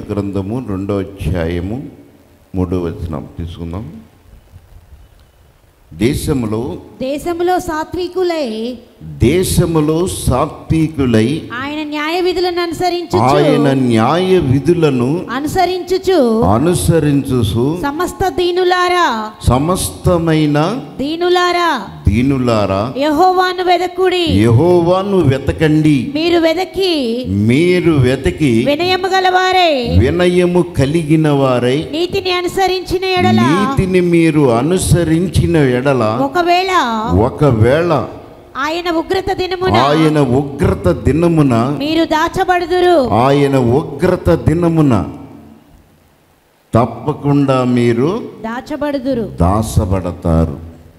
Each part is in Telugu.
గ్రంథము 2వ అధ్యాయము 3వ వచనం తీసుకుందాం. దేశములో సాత్వికులై ఆయన న్యాయ విధులను అనుసరించుచు సమస్తమైన దీనులారా యెహోవాను వెతకండి. మీరు వెతకి వినయము కలిగిన వారై నీతిని మీరు అనుసరించిన ఎడల ఒకవేళ ఆయన ఉగ్రత దినమున మీరు దాచబడుదురు. ఆయన ఉగ్రత దినమున తప్పకుండా మీరు దాచబడతారు.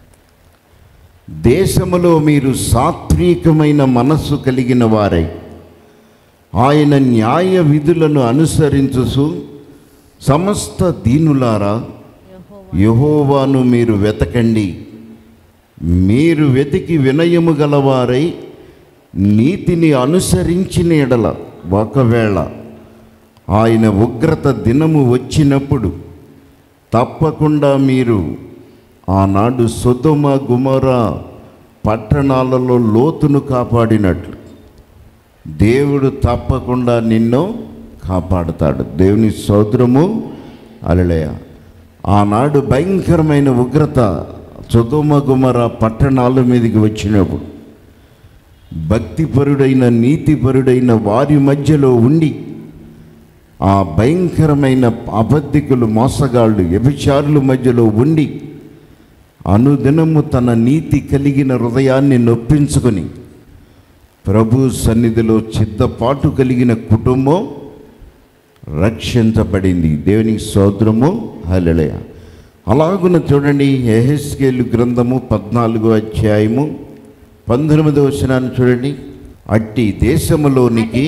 దేశములో మీరు సాత్వికమైన మనస్సు కలిగిన వారై ఆయన న్యాయ విధులను అనుసరించుచు సమస్త దీనులారా యెహోవాను మీరు వెతకండి. మీరు వెతికి వినయము గలవారై నీతిని అనుసరించిన ఎడల ఒకవేళ ఆయన ఉగ్రత దినము వచ్చినప్పుడు తప్పకుండా మీరు ఆనాడు సొదొమ గొమొర్రా పట్టణాలలో లోతును కాపాడినట్లు దేవుడు తప్పకుండా నిన్ను కాపాడుతాడు. దేవుని స్తోత్రము. హల్లెలూయా. ఆనాడు భయంకరమైన ఉగ్రత సొదొమ గొమొర్రా పట్టణాల మీదకి వచ్చినప్పుడు భక్తిపరుడైన నీతిపరుడైన వారి మధ్యలో ఉండి ఆ భయంకరమైన అబద్ధికులు మోసగాళ్ళు వ్యభిచారుల మధ్యలో ఉండి అనుదినము తన నీతి కలిగిన హృదయాన్ని నొప్పించుకొని ప్రభు సన్నిధిలో సిద్ధపాటు కలిగిన కుటుంబం రక్షించబడింది. దేవునికి స్తోత్రము. హల్లెలూయా. అలాగున చూడండి, యెహెజ్కేలు గ్రంథము 14వ అధ్యాయము 19వ వచనాన్ని చూడండి. అట్టి దేశములోనికి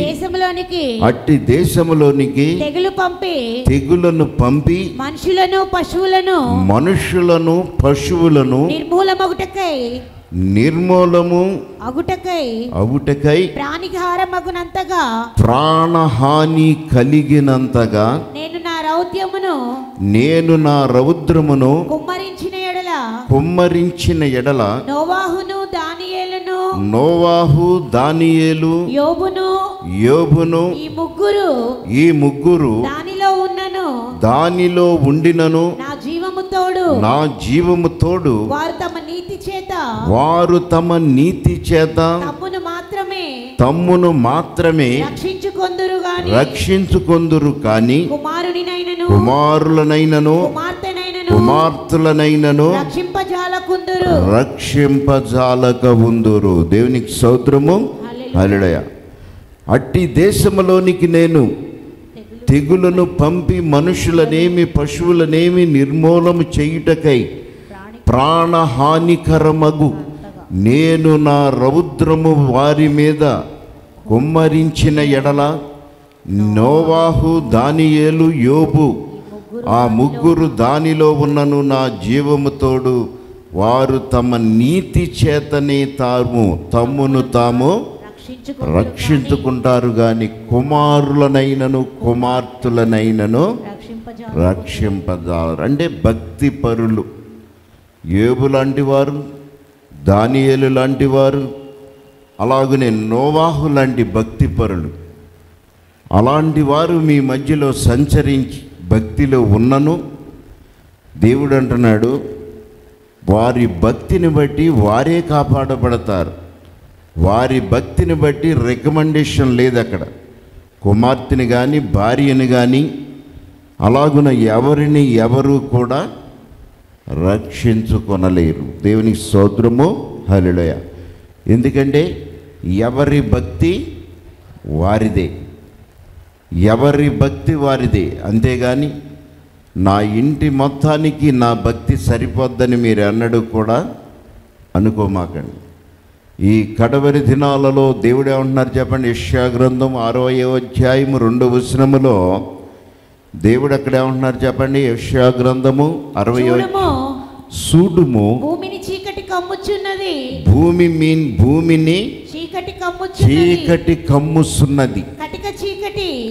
తెగులను పంపి మనుషులను పశువులను నిర్మూలము అగుటకై ప్రాణహాని కలిగినంతగా నేను నా రౌద్రమును కుమ్మరించిన ఎడల నోవాహు దానియేలు యోబును ఈ ముగ్గురు దానిలో ఉండినను నా జీవము తోడు వారు తమ నీతి చేత తమ్మును మాత్రమే రక్షించుకొందురు కాని కుమారులనైనను కుమార్తెలనైనను రక్షింపజాలక ఉందురు. దేవునికి స్తోత్రము. హల్లెలూయా. అట్టి దేశములోనికి నేను తెగులను పంపి మనుషులనేమి పశువులనేమి నిర్మూలము చేయుటకై ప్రాణహానికరమగు నేను నా రౌద్రము వారి మీద కుమ్మరించిన ఎడల నోవాహు దానియేలు యోబు ఆ ముగ్గురు దానిలో ఉన్నను నా జీవము తోడు వారు తమ నీతి చేతనే తమ్మును తాము రక్షించుకుంటారు గాని కుమారులనైనను కుమార్తెలనైనను రక్షింపజాలరు. అంటే భక్తి పరులు, యోబు లాంటి వారు, దానియేలు లాంటి వారు, అలాగనే నోవాహు లాంటి భక్తి పరులు, అలాంటి వారు మీ మధ్యలో సంచరించి భక్తిలో ఉన్నను దేవుడు అంటున్నాడు వారి భక్తిని బట్టి వారే కాపాడబడతారు. వారి భక్తిని బట్టి రికమెండేషన్ లేదు. అక్కడ కుమార్తెని కానీ భార్యని కానీ అలాగున ఎవరు కూడా రక్షించుకొనలేరు. దేవునికి స్తోత్రము. హల్లెలూయా. ఎందుకంటే ఎవరి భక్తి వారిదే, ఎవరి భక్తి వారిదే. అంతేగాని నా ఇంటి మొత్తానికి నా భక్తి సరిపోద్దని మీరు అన్నడు కూడా అనుకోమాకండి. ఈ కడవరి దినాలలో దేవుడు ఏమంటున్నారు చెప్పండి. యెషయా గ్రంథం 60వ అధ్యాయము 2వ వచనములో దేవుడు అక్కడ ఏమంటున్నారు చెప్పండి. యెషయా గ్రంథము 60 సూడుము భూమిని చీకటి కమ్ముచున్నది, భూమిని చీకటి కమ్ముచున్నది,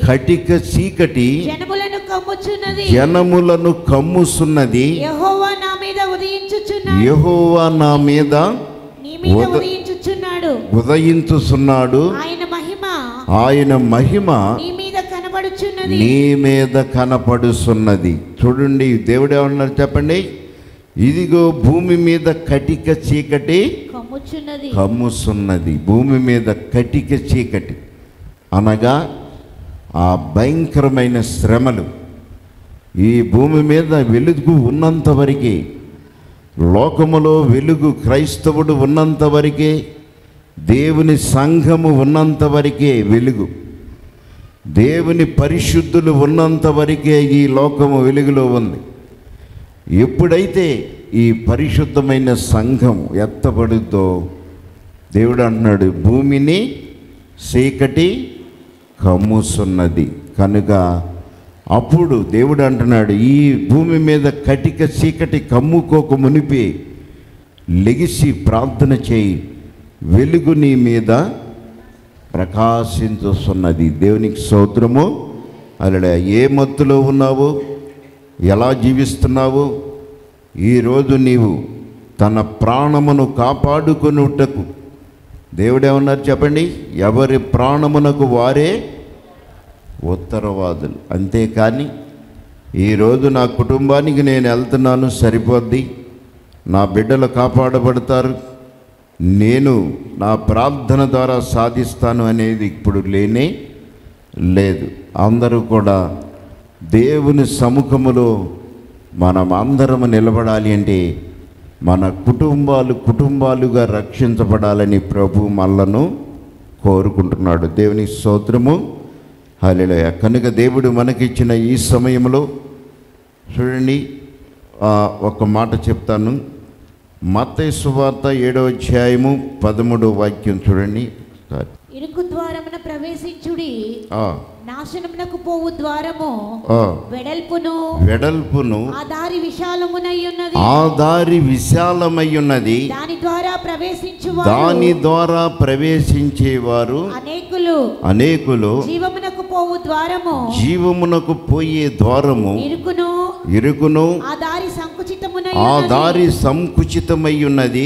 కటిక చీకటి జనములను కమ్ముచున్నది. జనములను కమ్ముసున్నది. యెహోవా నా మీద ఉదయించుచున్నాడు. యెహోవా నా మీద నీ మీద ఉదయించుచున్నాడు. ఉదయించుచున్నాడు. ఆయన మహిమ నీ మీద కనబడుచున్నది. నీ మీద కనపడుచున్నది. చూడండి, దేవుడు ఏమన్నారు చెప్పండి. ఇదిగో భూమి మీద కటిక చీకటి కమ్ముసున్నది. భూమి మీద కటిక చీకటి అనగా ఆ భయంకరమైన శ్రమలు. ఈ భూమి మీద వెలుగు ఉన్నంత వరకే, లోకములో వెలుగు క్రైస్తవుడు ఉన్నంత వరకే, దేవుని సంఘము ఉన్నంత వరకే వెలుగు, దేవుని పరిశుద్ధులు ఉన్నంత వరకే ఈ లోకము వెలుగులో ఉంది. ఎప్పుడైతే ఈ పరిశుద్ధమైన సంఘం ఎత్తబడుద్దో దేవుడు అంటున్నాడు, భూమిని చీకటి కమ్ముసున్నది. కనుక అప్పుడు దేవుడు అంటున్నాడు, ఈ భూమి మీద కటిక చీకటి కమ్ముకోక మునిపే లెగిసి ప్రార్థన చేయి, వెలుగు నీ మీద ప్రకాశించుతున్నది. దేవునికి స్తోత్రము. అలా ఏ మత్తులో ఉన్నావు, ఎలా జీవిస్తున్నావు? ఈరోజు నీవు తన ప్రాణమును కాపాడుకొనుటకు దేవుడేమన్నారు చెప్పండి, ఎవరి ప్రాణమునకు వారే ఉత్తరవాదులు. అంతేకాని ఈరోజు నా కుటుంబానికి నేను వెళ్తున్నాను సరిపోద్ది, నా బిడ్డలు కాపాడబడతారు, నేను నా ప్రార్థన ద్వారా సాధిస్తాను అనేది ఇప్పుడు లేనే లేదు. అందరూ కూడా దేవుని సముఖములో మనం అందరము నిలబడాలి అంటే మన కుటుంబాలుగా రక్షించబడాలని ప్రభు మనలను కోరుకుంటున్నాడు. దేవుని స్తోత్రము. హల్లెలూయా. కనుక దేవుడు మనకిచ్చిన ఈ సమయంలో చూడండి, ఒక మాట చెప్తాను. మత్తయి సువార్త 7వ అధ్యాయము 13వ వాక్యం చూడండి. ఇరుకు ద్వారమున ప్రవేశించుడి, నాశనమునకు పోవు ద్వారము వెడల్పును ఆ దారి విశాలమై ఉన్నది, దాని ద్వారా ప్రవేశించేవారు అనేకులు. జీవమునకు పోయే ద్వారము ఇరుకును ఆ దారి సంకుచితమై ఉన్నది,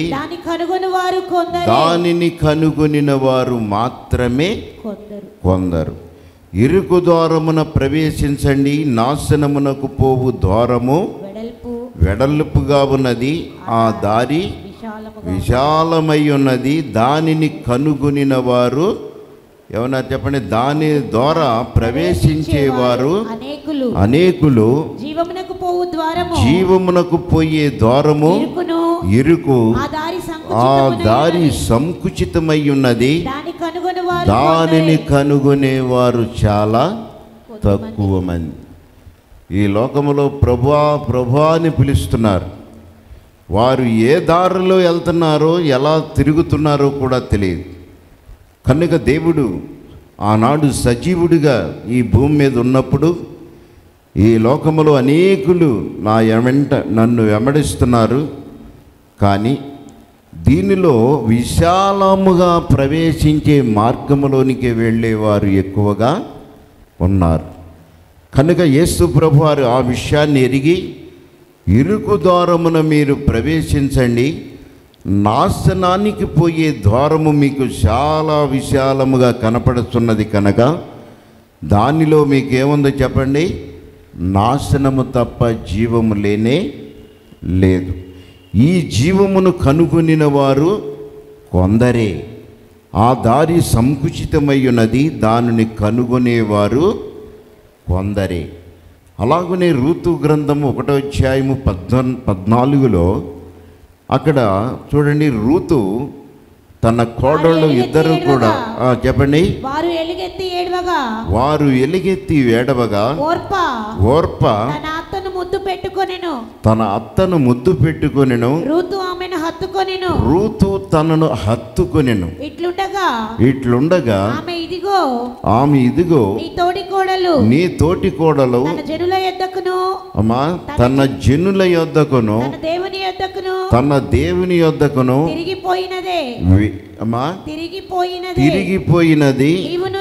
దానిని కనుగొనిన వారు మాత్రమే కొందరు. ఇరుకు ద్వారమున ప్రవేశించండి, నాశనమునకు పోవు ద్వారము వెడల్పుగా ఉన్నది, ఆ దారి విశాలమై ఉన్నది, దానిని కనుగొనిన వారు ఏమన్నా చెప్పండి, దాని ద్వారా ప్రవేశించేవారు అనేకులు. జీవమునకు పోయే ద్వారము ఇరుకు ఆ దారి సంకుచితమై ఉన్నది, దానిని కనుగొనేవారు చాలా తక్కువ మంది. ఈ లోకములో ప్రభువా అని పిలుస్తున్నారు. వారు ఏ దారిలో వెళ్తున్నారో ఎలా తిరుగుతున్నారో కూడా తెలియదు. కనుక దేవుడు ఆనాడు సజీవుడిగా ఈ భూమి మీద ఉన్నప్పుడు ఈ లోకములో అనేకులు నన్ను వెంబడిస్తున్నారు, కానీ దీనిలో విశాలముగా ప్రవేశించే మార్గములోనికి వెళ్ళేవారు ఎక్కువగా ఉన్నారు. కనుక యేసు ప్రభువారు ఆ విషయాన్ని ఎరిగి, ఇరుకు ద్వారమున మీరు ప్రవేశించండి, నాశనానికి పోయే ద్వారము మీకు చాలా విశాలముగా కనపడుతున్నది కనుక దానిలో మీకేముందో చెప్పండి, నాశనము తప్ప జీవము లేనే లేదు. ఈ జీవమును కనుగొనిన వారు కొందరే, ఆ దారి సంకుచితమై ఉన్నది, దానిని కనుగొనేవారు కొందరే. అలాగనే రూతు గ్రంథము 1వ అధ్యాయము 14లో అక్కడ చూడండి, రూతు తన కోడళ్ళు ఇద్దరు కూడా చెప్పండి, వారు ఎలుగెత్తి ఏడవగా ఓర్ప తన అత్తను ముద్దు పెట్టుకొనెను. రూతు హత్తుకొనెను. రూతు తనను హత్తుకొనెను. ఇట్లుండగా ఆమె ఇదిగో నీ తోటి కోడలు తన జనుల యొద్దకును అమ్మా తన జనుల యొద్దకును తన దేవుని యొద్దకును తిరిగిపోయినదే అమ్మా తిరిగిపోయినది. నీవును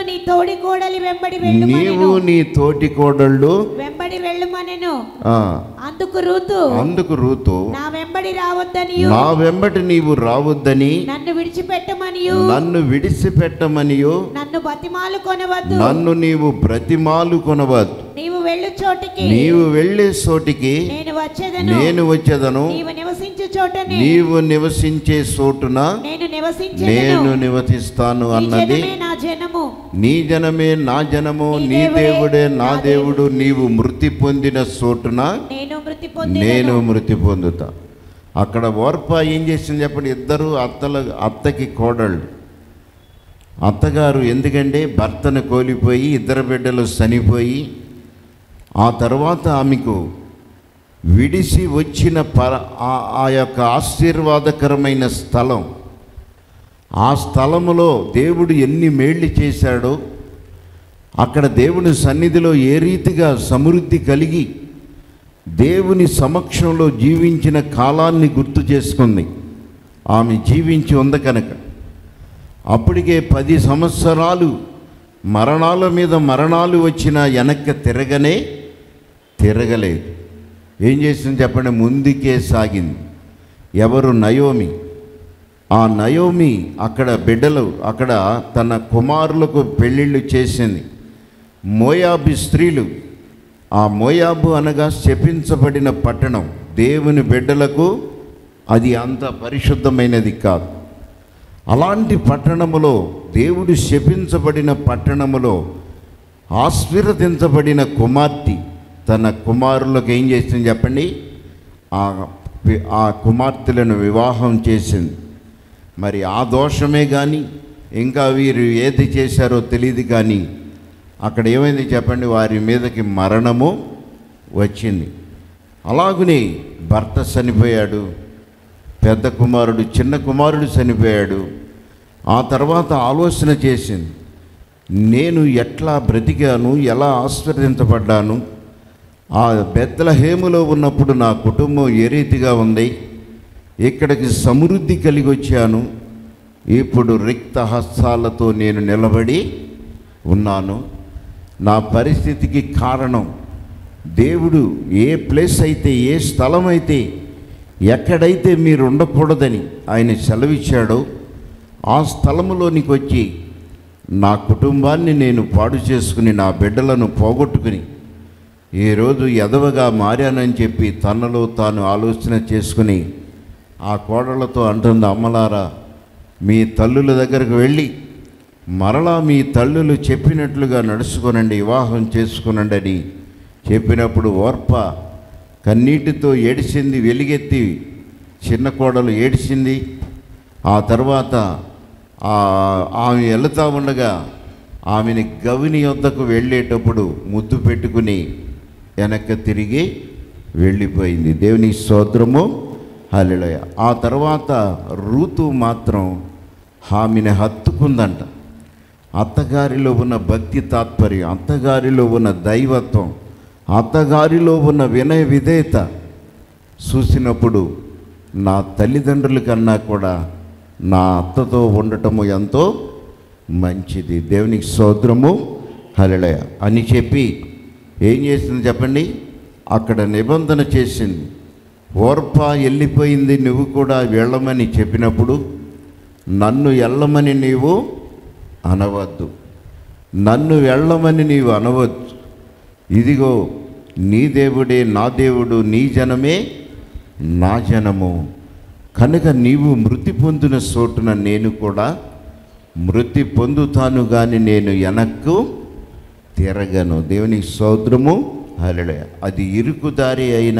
నీ తోటి కోడళ్ళు వెంబడి వెళ్ళుమనెను. అందుకు రూతు నా వెంబడి నీవు రావద్దని నన్ను విడిచిపెట్టమనియు నన్ను నీవు బ్రతిమాలు కొనవద్దు. నీవు వెళ్ళే చోటికి నేను వచ్చేదను. నీవు నివసించే చోటున నేను నివసిస్తాను అన్నది. నీ జనమే నా జనము, నీ దేవుడే నా దేవుడు. నీవు మృతి పొందిన చోటున నేను మృతి పొందుతా. అక్కడ ఓర్ప ఏం చేసింది చెప్పండి? ఇద్దరు అత్తకి కోడళ్ళు. అత్తగారు ఎందుకంటే భర్తను కోల్పోయి ఇద్దరు బిడ్డలు చనిపోయి ఆ తర్వాత ఆమెకు విడిసి వచ్చిన ఆ యొక్క ఆశీర్వాదకరమైన స్థలం, ఆ స్థలములో దేవుడు ఎన్ని మేళ్ళు చేశాడో, అక్కడ దేవుని సన్నిధిలో ఏ రీతిగా సమృద్ధి కలిగి దేవుని సమక్షంలో జీవించిన కాలాన్ని గుర్తు చేసుకుంది. ఆమె జీవించి ఉంది కనుక అప్పటికే 10 సంవత్సరాలు మరణాల మీద మరణాలు వచ్చినా వెనక్కి తిరగలేదు. ఏం చేసింది చెప్పండి? ముందుకే సాగింది. ఎవరు? నయోమి. ఆ నయోమి అక్కడ బిడ్డలు, అక్కడ తన కుమారులకు పెళ్ళిళ్ళు చేసింది. మోయాబు స్త్రీలు, ఆ మోయాబు అనగా శపించబడిన పట్టణం. దేవుని బిడ్డలకు అది అంత పరిశుద్ధమైనది కాదు. అలాంటి పట్టణములో, దేవుడు శపించబడిన పట్టణములో ఆశీర్వదించబడిన కుమార్తె తన కుమారులకు ఏం చేసింది చెప్పండి? ఆ కుమార్తెలను వివాహం చేసింది. మరి ఆ దోషమే కానీ ఇంకా వీరు ఏది చేశారో తెలియదు, కానీ అక్కడ ఏమైంది చెప్పండి? వారి మీదకి మరణము వచ్చింది. అలాగునే భర్త చనిపోయాడు, పెద్ద కుమారుడు, చిన్న కుమారుడు చనిపోయాడు. ఆ తర్వాత ఆలోచన చేసింది, నేను ఎట్లా బ్రతికాను, ఎలా ఆశీర్వదించబడ్డాను, ఆ బెత్లెహేములో ఉన్నప్పుడు నా కుటుంబం ఏ రీతిగా ఉంది, ఇక్కడికి సమృద్ధి కలిగి వచ్చాను, ఇప్పుడు రిక్త హస్తాలతో నేను నిలబడి ఉన్నాను. నా పరిస్థితికి కారణం దేవుడు ఏ ప్లేస్ అయితే, ఏ స్థలం అయితే, ఎక్కడైతే మీరు ఉండకూడదని ఆయన సెలవిచ్చాడో ఆ స్థలములోనికి వచ్చి నా కుటుంబాన్ని నేను పాడు చేసుకుని నా బిడ్డలను పోగొట్టుకుని ఈరోజు ఎదవగా మారానని చెప్పి తనలో తాను ఆలోచన చేసుకుని ఆ కోడలతో అంటుంది, అమ్మలారా మీ తల్లుల దగ్గరకు వెళ్ళి మరలా మీ తల్లులు చెప్పినట్లుగా నడుచుకోనండి, వివాహం చేసుకునండి అని చెప్పినప్పుడు ఓర్ప కన్నీటితో ఏడిచింది. వెలిగెత్తి చిన్న కోడలు ఏడిచింది. ఆ తర్వాత ఆమె వెళుతూ ఉండగా ఆమెని గవిని యొద్దకు వెళ్ళేటప్పుడు ముద్దు పెట్టుకుని వెనక్కి తిరిగి వెళ్ళిపోయింది. దేవుని స్తోత్రము, హల్లెలూయా. ఆ తర్వాత రూతు మాత్రం ఆమెను హత్తుకుందంట. అత్తగారిలో ఉన్న భక్తి తాత్పర్యం, అత్తగారిలో ఉన్న దైవత్వం, అత్తగారిలో ఉన్న వినయ విధేయత చూసినప్పుడు నా తల్లిదండ్రుల కన్నా కూడా నా అత్తతో ఉండటము ఎంతో మంచిది. దేవునికి స్తోత్రము, హల్లెలూయా అని చెప్పి ఏం చేసింది చెప్పండి? అక్కడ నిబంధన చేసింది. ఓర్ప వెళ్ళిపోయింది, నువ్వు కూడా వెళ్ళమని చెప్పినప్పుడు నన్ను వెళ్ళమని నీవు అనవద్దు, నన్ను వెళ్ళమని నీవు అనవద్దు. ఇదిగో నీ దేవుడే నా దేవుడు, నీ జనమే నా జనము, కనుక నీవు మృతి పొందిన చోటున నేను కూడా మృతి పొందుతాను, కానీ నేను వెనక్కు తిరగను. దేవునికి స్తోత్రము, హల్లెలూయా. అది ఇరుకుదారి అయినా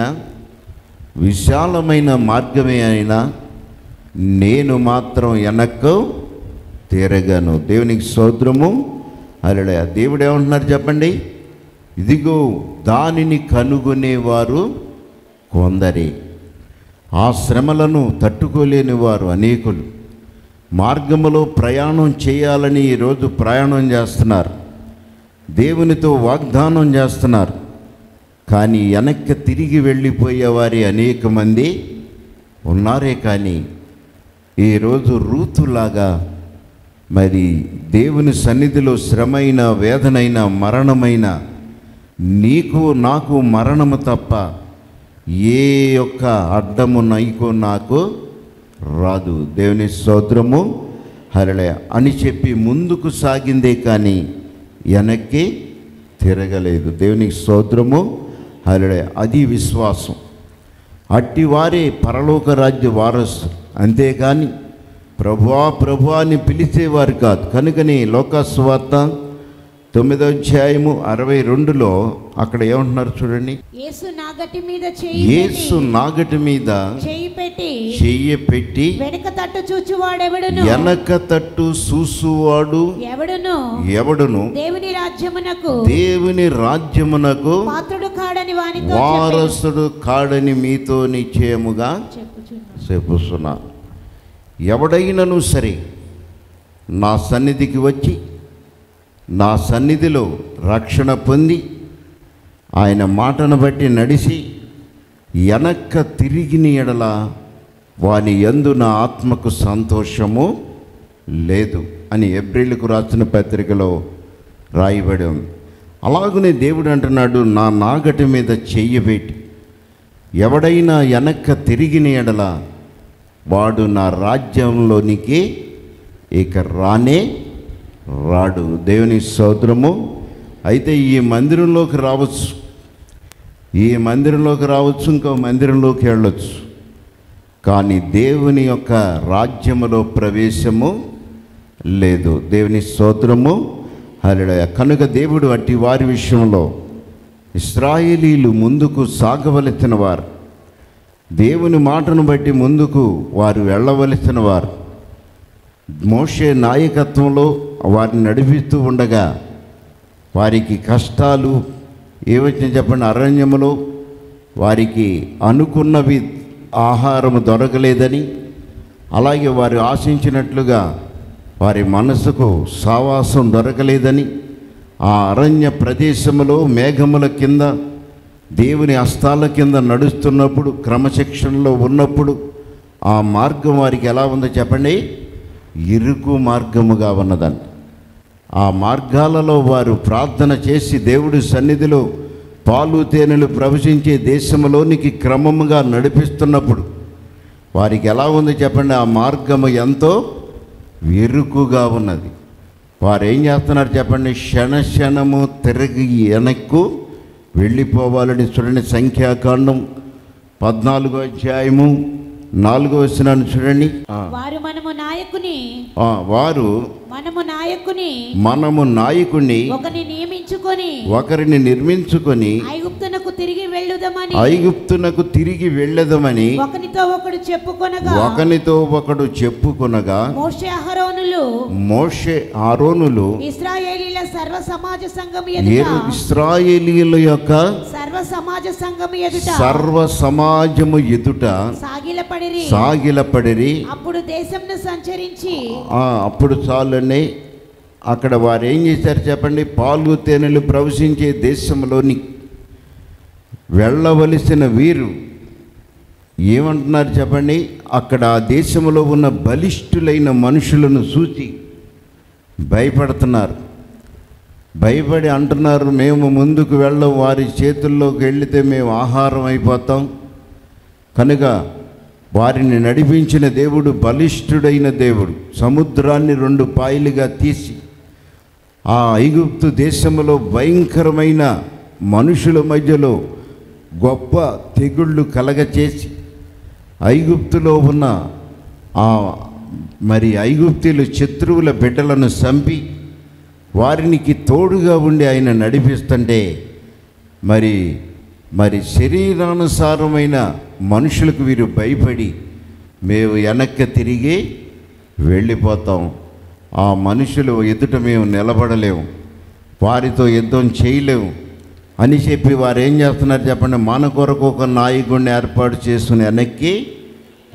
విశాలమైన మార్గమే అయినా నేను మాత్రం వెనక్కు తిరగను. దేవునికి స్తోత్రము, హల్లెలూయా. దేవుడు ఏమంటున్నారు చెప్పండి? ఇదిగో దానిని కనుగొనేవారు కొందరే. ఆ శ్రమలను తట్టుకోలేని వారు అనేకులు. మార్గములో ప్రయాణం చేయాలని ఈరోజు ప్రయాణం చేస్తున్నారు, దేవునితో వాగ్దానం చేస్తున్నారు. కానీ వెనక్కి తిరిగి వెళ్ళిపోయేవారి అనేక మంది ఉన్నారే. కానీ ఈరోజు రూతులాగా మరి దేవుని సన్నిధిలో శ్రమైన, వేదనైన, మరణమైన, నీకు నాకు మరణము తప్ప ఏ యొక్క అడ్డము నైకో నాకు రాదు. దేవుని స్తోత్రము, హల్లెలూయా అని చెప్పి ముందుకు సాగిందే కానీ వెనక్కి తిరగలేదు. దేవునికి స్తోత్రము, హల్లెలూయా. అది విశ్వాసం. అట్టివారే పరలోక రాజ్య వారసు. అంతేగాని ప్రభువా ప్రభువా అని పిలిచేవారు కాదు. కనుకని లోకాసువార్త 9వ అధ్యాయము 62లో అక్కడ ఏమంటున్నారు చూడండి. యేసు నాగటి మీద చెయ్యి పెట్టి వెనక తట్టు చూచువాడు ఎవడును దేవుని రాజ్యమునకు వారసుడు కాడని మీతో నిశ్చయముగా చెప్పుచున్నా. ఎవడైనను సరే నా సన్నిధికి వచ్చి నా సన్నిధిలో రక్షణ పొంది ఆయన మాటను బట్టి నడిచి వెనక్క తిరిగిన ఎడల వాని యందు నా ఆత్మకు సంతోషము లేదు అని హెబ్రీయులకు రాసిన పత్రికలో రాయబడి ఉంది. అలాగనే దేవుడు అంటున్నాడు, నా నాగటి మీద చెయ్యి పెట్టి ఎవడైనా వెనక్క తిరిగిన ఎడల వాడు నా రాజ్యంలోనికి ఇక రానే రాడు. దేవుని స్తోత్రము. అయితే ఈ మందిరంలోకి రావచ్చు, ఇంకో మందిరంలోకి వెళ్ళొచ్చు, కానీ దేవుని యొక్క రాజ్యములో ప్రవేశము లేదు. దేవుని స్తోత్రము, హల్లెలూయా. కనుక దేవుడు అట్టి వారి విషయంలో ఇశ్రాయేలీలు ముందుకు సాగవలసిన వారు, దేవుని మాటను బట్టి ముందుకు వారు వెళ్ళవలసిన వారు, మోషే నాయకత్వంలో వారిని నడిపిస్తూ ఉండగా వారికి కష్టాలు ఏవచ్చినా చెప్పండి. అరణ్యములో వారికి అనుకున్నవి ఆహారము దొరకలేదని, అలాగే వారు ఆశించినట్లుగా వారి మనసుకు సావాసం దొరకలేదని, ఆ అరణ్య ప్రదేశములో మేఘముల కింద దేవుని హస్తాల కింద నడుస్తున్నప్పుడు, క్రమశిక్షణలో ఉన్నప్పుడు ఆ మార్గం వారికి ఎలా ఉందో చెప్పండి, ఇరుకు మార్గముగా ఉన్నదండి. ఆ మార్గాలలో వారు ప్రార్థన చేసి దేవుడి సన్నిధిలో పాలు తేనెలు ప్రవశించే దేశంలోనికి క్రమముగా నడిపిస్తున్నప్పుడు వారికి ఎలా ఉంది చెప్పండి, ఆ మార్గము ఎంతో ఇరుకుగా ఉన్నది. వారు ఏం చేస్తున్నారు చెప్పండి, క్షణము తిరిగి వెనక్కు వెళ్ళిపోవాలని చూడండి. సంఖ్యాకాండం 14వ అధ్యాయము 4వ వచనాన్ని చూడండి. మనము నాయకుని ఒకరిని నిర్మించుకొని ఐగుప్తునకు తిరిగి వెళ్ళదమని ఒకనితో ఒకడు చెప్పుకొనగా మోషే ఆరోనులు ఇశ్రాయేలీల యొక్క సర్వ సమాజము ఎదుట సాగిలపడిరి. అప్పుడు చాలని అక్కడ వారు ఏం చేశారు చెప్పండి, పాలు తేనెలు ప్రవశించే దేశంలోని వెళ్ళవలసిన వీరు ఏమంటున్నారు చెప్పండి, అక్కడ ఆ దేశంలో ఉన్న బలిష్ఠులైన మనుషులను చూసి భయపడుతున్నారు. భయపడి అంటున్నారు, మేము ముందుకు వెళ్ళం, వారి చేతుల్లోకి వెళితే మేము ఆహారం అయిపోతాం. కనుక వారిని నడిపించిన దేవుడు బలిష్ఠుడైన దేవుడు. సముద్రాన్ని 2 పాయలుగా తీసి ఆ ఐగుప్తు దేశంలో భయంకరమైన మనుషుల మధ్యలో గొప్ప తెగుళ్ళు కలగచేసి ఐగుప్తులో ఉన్న మరి ఐగుప్తీయులు శత్రువుల బిడ్డలను చంపి వారికి తోడుగా ఉండి ఆయన నడిపిస్తుంటే మరి శరీరానుసారమైన మనుషులకు వీరు భయపడి మేము వెనక్కి తిరిగి వెళ్ళిపోతాం, ఆ మనుషులు ఎదుట మేము నిలబడలేము, వారితో యుద్ధం చేయలేము అని చెప్పి వారు ఏం చేస్తున్నారు చెప్పండి, మన కొరకు ఒక నాయకుడిని ఏర్పాటు చేసుకుని వెనక్కి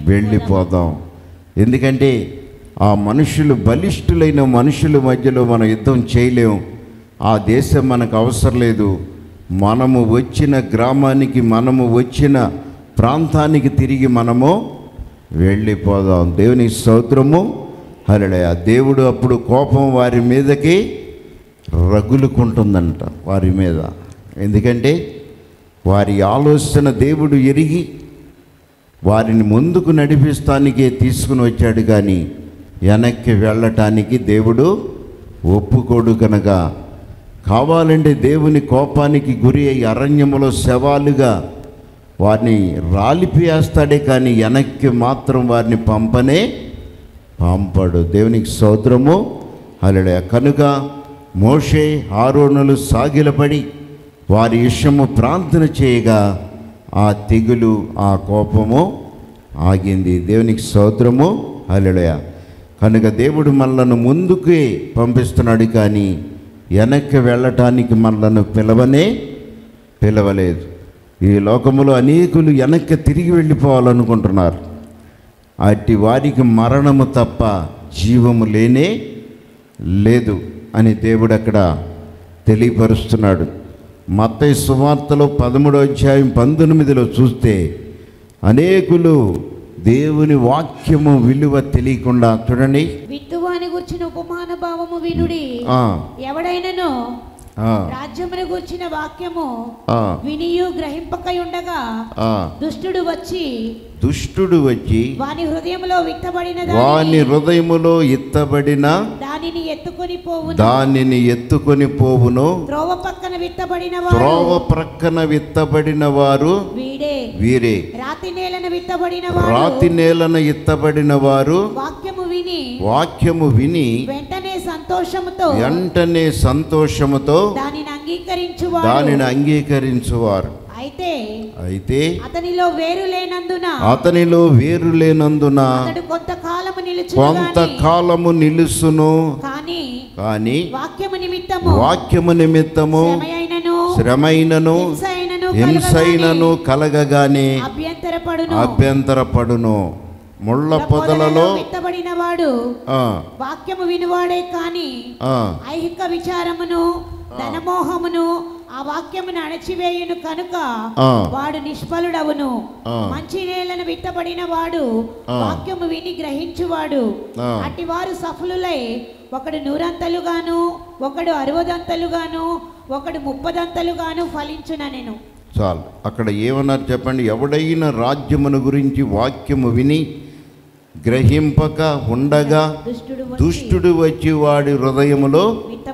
వెళ్ళిపోదాం. ఎందుకంటే ఆ మనుషులు బలిష్ఠులైన మనుషుల మధ్యలో మనం యుద్ధం చేయలేం. ఆ దేశం మనకు అవసరం లేదు. మనము వచ్చిన గ్రామానికి, మనము వచ్చిన ప్రాంతానికి తిరిగి మనము వెళ్ళిపోదాం. దేవుని స్తోత్రము. హల్లెలూయా. దేవుడు అప్పుడు కోపం వారి మీదకి రగులుకుంటుందంట, వారి మీద. ఎందుకంటే వారి ఆలోచన దేవుడు ఎరిగి వారిని ముందుకు నడిపిస్తానికే తీసుకుని వచ్చాడు, కానీ వెనక్కి వెళ్ళటానికి దేవుడు ఒప్పుకోడు. కనుక కావాలంటే దేవుని కోపానికి గురి అయి అరణ్యములో శవాలుగా వారిని రాలిపేస్తాడే, కానీ వెనక్కి మాత్రం వారిని పంపడు. దేవునికి స్తోత్రము. హల్లెలూయా. కనుక మోషే ఆరోనులు సాగిలపడి వారి విషయము ప్రార్థన చేయగా ఆ తెగులు, ఆ కోపము ఆగింది. దేవునికి స్తోత్రము. హల్లెలూయా. కనుక దేవుడు మనలను ముందుకే పంపిస్తున్నాడు, కానీ వెనక్కి వెళ్ళటానికి మనలను పిలవలేదు. ఈ లోకములో అనేకులు వెనక్కి తిరిగి వెళ్ళిపోవాలనుకుంటున్నారు. అట్టి వారికి మరణము తప్ప జీవము లేనే లేదు అని దేవుడు అక్కడ తెలియపరుస్తున్నాడు. మత్తయి సువార్తలో 13వ అధ్యాయం 19లో చూస్తే అనేకులు దేవుని వాక్యము విలువ తెలియకుండా, చూడండి, విత్తువాని గుర్చిన ఉపమాన భావము వినుడి. ఎవడైనను రాజ్యమును గుర్చిన వాక్యము వినియు గ్రహింపకై ఉండగా దుష్టుడు వచ్చి వాని హృదయములో ఎత్తబడిన దానిని ఎత్తుకొని పోవును. త్రోవ ప్రక్కన విత్తబడిన వారు వీరే. రాతి నేలన విత్తబడిన వారు వాక్యము విని వెంటనే సంతోషముతో దానిని అంగీకరించువారు. అయితే అతనిలో వేరు లేనందున కొంతకాలము నిలుసును. కానీ వాక్యము నిమిత్తము శ్రమైనను హింసైనను కలగగానే అభ్యంతరపడును. ముళ్ళ పొదలలో విత్తబడినవాడు వాక్యము వినువాడే, కాని ఐహిక విచారమును ధనమోహమును ఆ వాక్యమును అణచివేయును కనుక వాడు నిష్ఫలుడవును. మంచి నేలను విత్తబడిన వాడు వాక్యము విని గ్రహించువాడు. అట్టి వారు సఫలులై ఒకడు 100 ఒకడు 60 ఒకడు 30 ఫలించుననెను. చాలు. అక్కడ ఏమన్నారు చెప్పండి? ఎవడైనా రాజ్యమును గురించి వాక్యము విని గ్రహింపక ఉండగా దుష్టుడు వచ్చి వాడి హృదయములో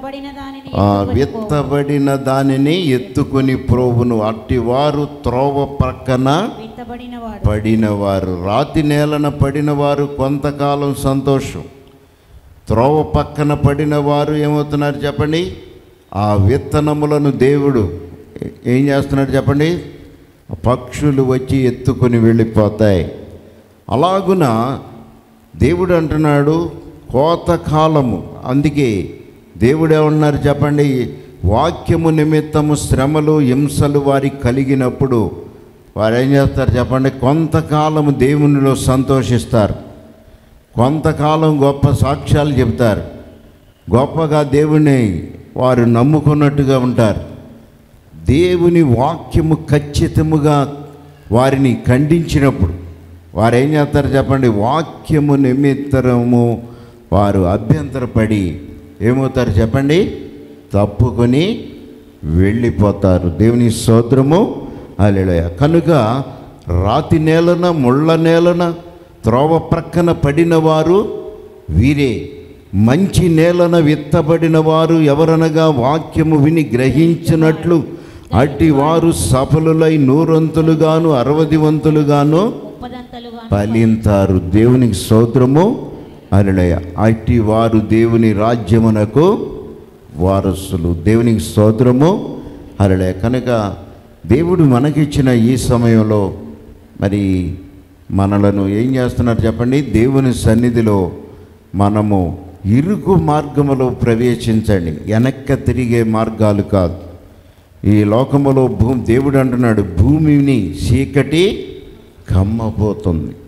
విత్తబడిన దానిని ఎత్తుకొని ప్రోవును. అట్టివారు త్రోవ ప్రక్కన పడినవారు. రాతి నేలన పడినవారు కొంతకాలం సంతోషం. త్రోవ పక్కన పడినవారు ఏమవుతున్నారు చెప్పండి? ఆ విత్తనములను దేవుడు ఏం చేస్తున్నాడు చెప్పండి? పక్షులు వచ్చి ఎత్తుకొని వెళ్ళిపోతాయి. అలాగున దేవుడు అంటున్నాడు కోతకాలము. అందుకే దేవుడు ఏమన్నారు చెప్పండి? వాక్యము నిమిత్తము శ్రమలు హింసలు వారికి కలిగినప్పుడు వారు ఏం చేస్తారు చెప్పండి? కొంతకాలము దేవునిలో సంతోషిస్తారు, కొంతకాలం గొప్ప సాక్ష్యాలు చెబుతారు, గొప్పగా దేవుని వారు నమ్ముకున్నట్టుగా ఉంటారు. దేవుని వాక్యము ఖచ్చితముగా వారిని ఖండించినప్పుడు వారు ఏం చేస్తారు చెప్పండి? వాక్యము నిమిత్తము వారు అభ్యంతరపడి ఏమవుతారు చెప్పండి? తప్పుకొని వెళ్ళిపోతారు. దేవుని స్తోత్రము. హల్లెలూయా. కనుక రాతి నేలన ముళ్ళ నేలన త్రోవ ప్రక్కన పడిన వారు వీరే. మంచి నేలన విత్తబడిన వారు ఎవరనగా వాక్యము విని గ్రహించినట్లు అట్టి వారు సఫలులై 100 60 ఫలింతారు. దేవునికి స్తోత్రము. హల్లెలూయా. అట్టి వారు దేవుని రాజ్యమునకు వారసులు. దేవునికి స్తోత్రము. హల్లెలూయా. కనుక దేవుడు మనకిచ్చిన ఈ సమయంలో మరి మనలను ఏం చేస్తున్నారు చెప్పండి? దేవుని సన్నిధిలో మనము ఇరుకు మార్గములో ప్రవేశించండి, వెనక్కి తిరిగే మార్గాలు కాదు. ఈ లోకములో దేవుడు అంటున్నాడు భూమిని చీకటి కమ్మపోతుంది.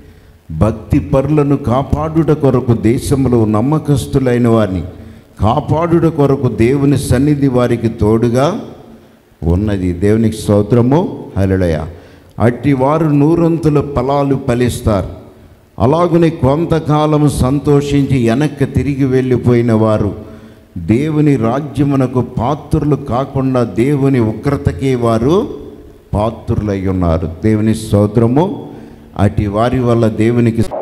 భక్తి పరులను కాపాడుట కొరకు దేశంలో నమ్మకస్తులైన వారిని కాపాడుట కొరకు దేవుని సన్నిధి వారికి తోడుగా ఉన్నది. దేవునికి స్తోత్రము, హల్లెలూయా. అట్టి వారు నూరంతుల ఫలాలు ఫలిస్తారు. అలాగనే కొంతకాలం సంతోషించి వెనక్కి తిరిగి వెళ్ళిపోయిన వారు దేవుని రాజ్యమునకు పాత్రులు కాకుండా దేవుని ఉగ్రతకే వారు పాత్రులై ఉన్నారు. దేవుని స్తోత్రము. అట్టి వారి వల్ల దేవునికి